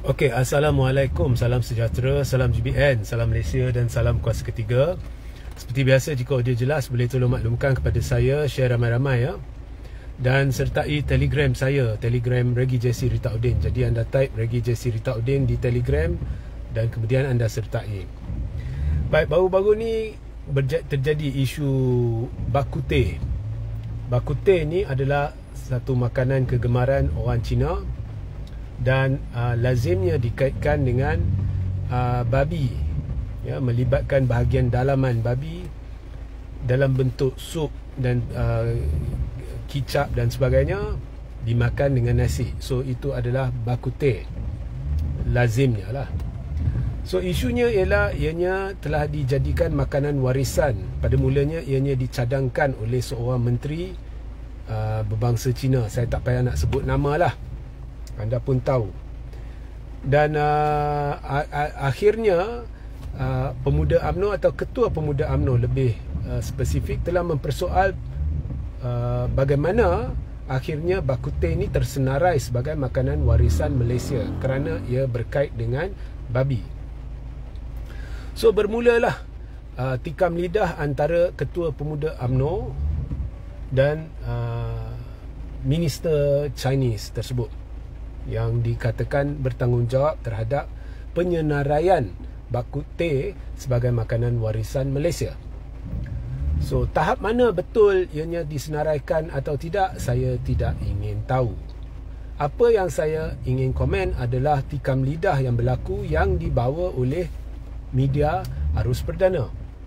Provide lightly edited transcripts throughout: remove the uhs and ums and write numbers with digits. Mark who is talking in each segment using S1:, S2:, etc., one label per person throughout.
S1: Okey, Assalamualaikum, salam sejahtera, salam GBN, salam Malaysia dan salam kuasa ketiga. Seperti biasa, jika audio jelas boleh tolong maklumkan kepada saya, share ramai-ramai ya. Dan sertai Telegram saya, Telegram Regi Jesse Ritaudin. Jadi anda type Regi Jesse Ritaudin di Telegram dan kemudian anda sertai. Baik, baru-baru ni terjadi isu bakute. Bakute ni adalah satu makanan kegemaran orang Cina dan lazimnya dikaitkan dengan babi, ya, melibatkan bahagian dalaman babi dalam bentuk sup dan kicap dan sebagainya, dimakan dengan nasi. So itu adalah bakute, lazimnya lah. So isunya ialah ianya telah dijadikan makanan warisan. Pada mulanya ianya dicadangkan oleh seorang menteri berbangsa Cina. Saya tak payah nak sebut nama lah, anda pun tahu. Dan akhirnya pemuda UMNO atau ketua pemuda UMNO lebih spesifik telah mempersoal bagaimana akhirnya bakute ini tersenarai sebagai makanan warisan Malaysia kerana ia berkait dengan babi. So bermulalah tikam lidah antara ketua pemuda UMNO dan minister Chinese tersebut yang dikatakan bertanggungjawab terhadap penyenaraian bakute sebagai makanan warisan Malaysia. So tahap mana betul ianya disenaraikan atau tidak, saya tidak ingin tahu. Apa yang saya ingin komen adalah tikam lidah yang berlaku yang dibawa oleh media arus perdana.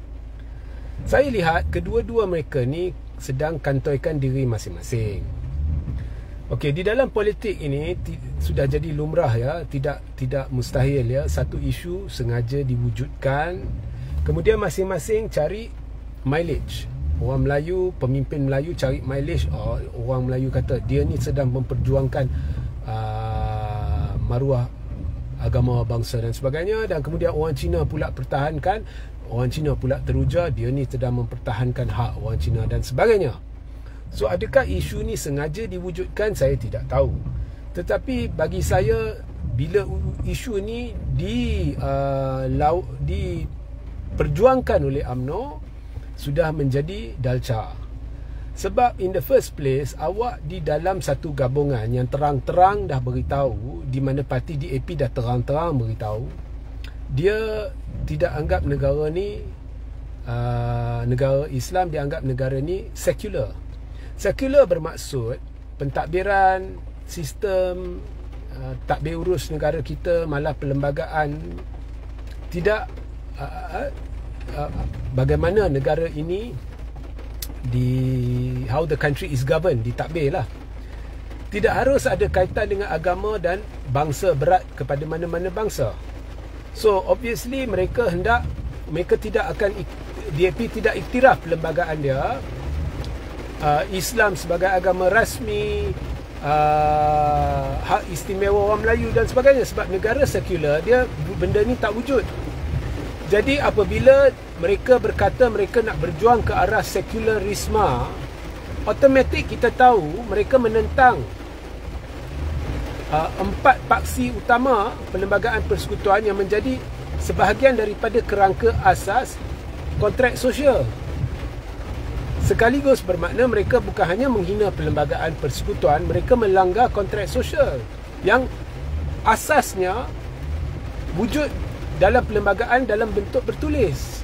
S1: Saya lihat kedua-dua mereka ni sedang kantoikan diri masing-masing. Okey, di dalam politik ini sudah jadi lumrah ya, tidak mustahil ya, satu isu sengaja diwujudkan, kemudian masing-masing cari mileage. Orang Melayu, pemimpin Melayu cari mileage. Orang Melayu kata dia ni sedang memperjuangkan maruah agama bangsa dan sebagainya, dan kemudian orang Cina pula pertahankan, orang Cina pula teruja dia ni sedang mempertahankan hak orang Cina dan sebagainya. So adakah isu ni sengaja diwujudkan, saya tidak tahu. Tetapi bagi saya, bila isu ni diperjuangkan oleh UMNO, sudah menjadi dalca. Sebab in the first place, awak di dalam satu gabungan yang terang-terang dah beritahu, di mana parti DAP dah terang-terang beritahu dia tidak anggap negara ni negara Islam, dia anggap negara ni sekular. Sekular bermaksud pentadbiran, sistem takbir urus negara kita, malah perlembagaan tidak bagaimana negara ini how the country is governed, ditadbir lah. Tidak harus ada kaitan dengan agama dan bangsa berat kepada mana-mana bangsa. So obviously mereka tidak akan, DAP tidak iktiraf perlembagaan dia Islam sebagai agama rasmi, hak istimewa orang Melayu dan sebagainya. Sebab negara sekular, dia benda ni tak wujud. Jadi apabila mereka berkata mereka nak berjuang ke arah sekularisme, automatik kita tahu mereka menentang empat paksi utama perlembagaan persekutuan yang menjadi sebahagian daripada kerangka asas kontrak sosial. Sekaligus bermakna mereka bukan hanya menghina perlembagaan persekutuan, mereka melanggar kontrak sosial yang asasnya wujud dalam perlembagaan dalam bentuk bertulis.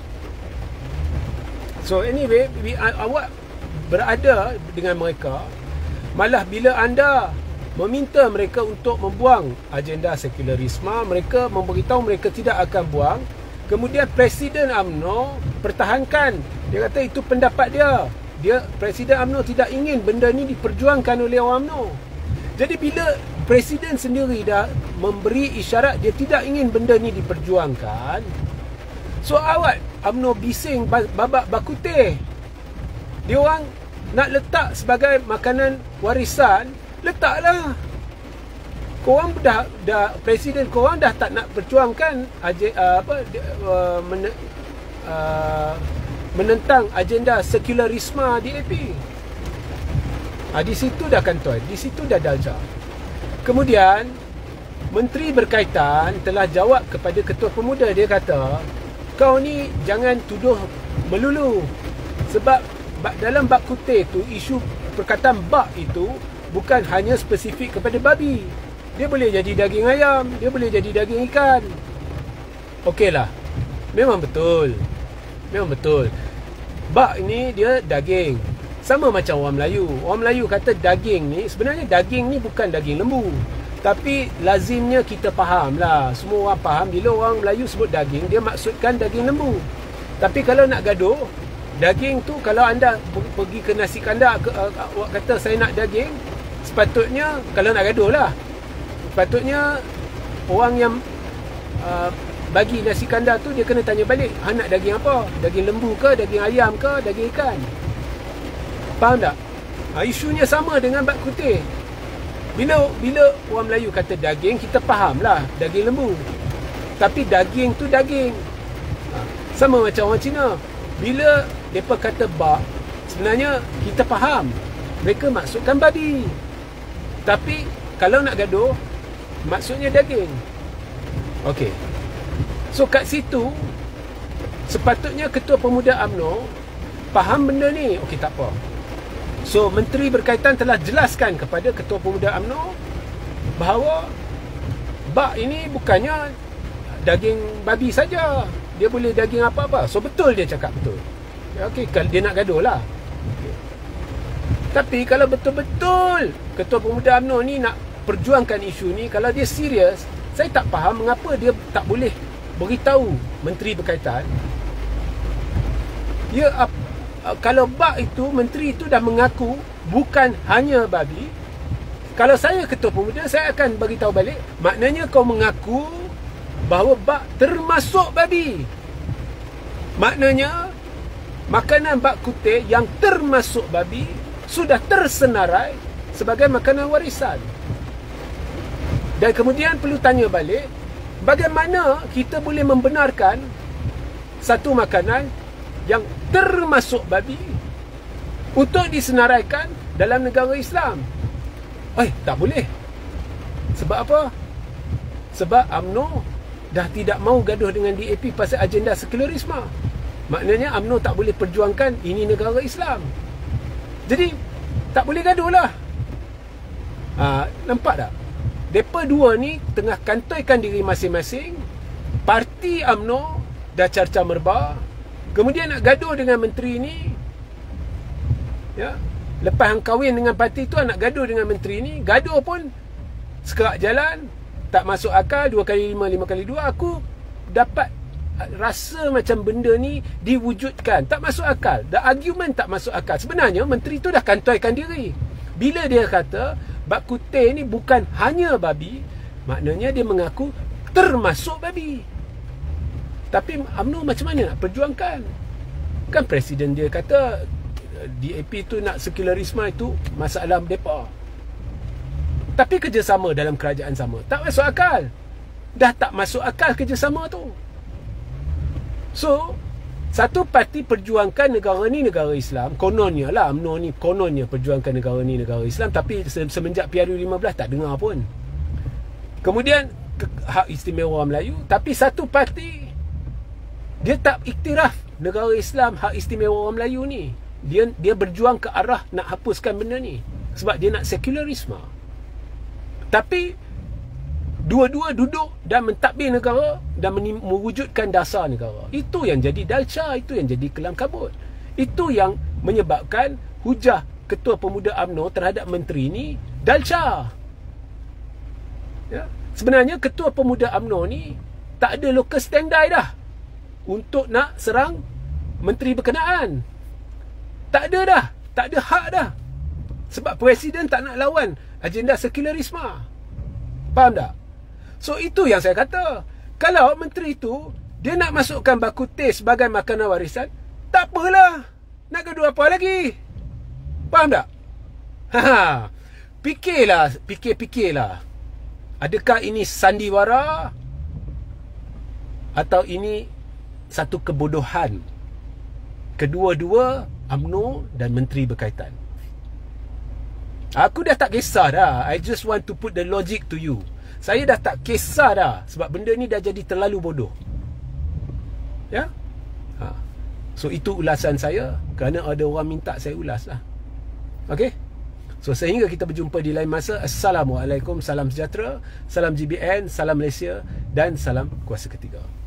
S1: So anyway, awak berada dengan mereka, malah bila anda meminta mereka untuk membuang agenda sekularisme, mereka memberitahu mereka tidak akan buang. Kemudian Presiden UMNO pertahankan. Dia kata itu pendapat dia. Presiden UMNO tidak ingin benda ni diperjuangkan oleh orang UMNO. Jadi bila Presiden sendiri dah memberi isyarat dia tidak ingin benda ni diperjuangkan, so awak UMNO bising babak bakute. Dia orang nak letak sebagai makanan warisan, letaklah. Korang dah Presiden korang dah tak nak perjuangkan menentang agenda sekularisme DAP. Di situ dah kantoi, di situ dah dalca. Kemudian Menteri berkaitan telah jawab kepada Ketua Pemuda. Dia kata, kau ni jangan tuduh melulu. Sebab dalam bab kutih tu, isu perkataan bak itu bukan hanya spesifik kepada babi. Dia boleh jadi daging ayam, dia boleh jadi daging ikan. Okeylah, memang betul. Memang betul. Bak ni dia daging. Sama macam orang Melayu. Orang Melayu kata daging ni, sebenarnya daging ni bukan daging lembu. Tapi lazimnya kita faham lah. Semua orang faham bila orang Melayu sebut daging, dia maksudkan daging lembu. Tapi kalau nak gaduh, daging tu, kalau anda pergi ke nasi kandar, awak kata saya nak daging, sepatutnya, kalau nak gaduh lah, sepatutnya orang yang bagi nasi kandar tu, dia kena tanya balik, nak daging apa? Daging lembu ke, daging ayam ke, daging ikan? Faham tak? Isunya sama dengan bak kutih. Bila orang Melayu kata daging, kita faham lah daging lembu. Tapi daging tu daging. Sama macam orang Cina. Bila mereka kata bak, sebenarnya kita faham mereka maksudkan babi. Tapi kalau nak gaduh, maksudnya daging. Okey. So kat situ, sepatutnya Ketua Pemuda UMNO faham benda ni. Okey, tak apa. So Menteri berkaitan telah jelaskan kepada Ketua Pemuda UMNO bahawa bak ini bukannya daging babi saja. Dia boleh daging apa-apa. So betul dia cakap, betul. Okey, kalau dia nak gaduh lah. Okay. Tapi kalau betul-betul Ketua Pemuda UMNO ni nak perjuangkan isu ni, kalau dia serius, saya tak faham mengapa dia tak boleh beritahu Menteri berkaitan. Kalau bak itu, Menteri itu dah mengaku bukan hanya babi. Kalau saya Ketua Pemuda, saya akan beritahu balik, maknanya kau mengaku bahawa bak termasuk babi. Maknanya makanan bak kutih yang termasuk babi sudah tersenarai sebagai makanan warisan. Dan kemudian perlu tanya balik, bagaimana kita boleh membenarkan satu makanan yang termasuk babi untuk disenaraikan dalam negara Islam? Tak boleh. Sebab apa? Sebab UMNO dah tidak mahu gaduh dengan DAP pasal agenda sekularisme. Maknanya UMNO tak boleh perjuangkan ini negara Islam. Jadi tak boleh gaduh lah. Nampak tak? Mereka dua ni tengah kantoikan diri masing-masing. Parti UMNO dah carca merba, kemudian nak gaduh dengan menteri ni. Ya, lepas hang kahwin dengan parti tu, nak gaduh dengan menteri ni. Gaduh pun sekerak jalan, tak masuk akal. 2 kali 5, 5 kali 2. Aku dapat rasa macam benda ni diwujudkan, tak masuk akal. The argument tak masuk akal. Sebenarnya menteri tu dah kantoikan diri. Bila dia kata bak kutih ni bukan hanya babi, maknanya dia mengaku termasuk babi. Tapi UMNO macam mana nak perjuangkan? Kan Presiden dia kata DAP tu nak sekularisme, itu masalah mereka. Tapi kerjasama dalam kerajaan sama, tak masuk akal. Dah tak masuk akal kerjasama tu. So satu parti perjuangkan negara ni negara Islam, kononnya lah UMNO ni kononnya perjuangkan negara ni negara Islam, tapi semenjak PRU15 tak dengar pun. Kemudian hak istimewa Melayu, tapi satu parti dia tak iktiraf negara Islam, hak istimewa orang Melayu ni. Dia berjuang ke arah nak hapuskan benda ni sebab dia nak sekularisme. Tapi dua-dua duduk dan mentadbir negara dan mewujudkan dasar negara. Itu yang jadi dalca, itu yang jadi kelam kabut. Itu yang menyebabkan hujah Ketua Pemuda UMNO terhadap menteri ni dalca. Ya. Sebenarnya Ketua Pemuda UMNO ni tak ada locus standi dah untuk nak serang menteri berkenaan. Tak ada dah, tak ada hak dah. Sebab Presiden tak nak lawan agenda sekularisme. Faham tak? So itu yang saya kata. Kalau menteri tu dia nak masukkan bak kutih sebagai makanan warisan, tak apalah. Nak gaduh apa lagi? Faham tak? Fikirlah. Adakah ini sandiwara atau ini satu kebodohan? Kedua-dua UMNO dan menteri berkaitan. Aku dah tak kisah dah. I just want to put the logic to you. Saya dah tak kisah dah, sebab benda ni dah jadi terlalu bodoh. Ya. So itu ulasan saya, kerana ada orang minta saya ulas lah. Okey. So sehingga kita berjumpa di lain masa. Assalamualaikum, salam sejahtera, salam GBN, salam Malaysia dan salam kuasa ketiga.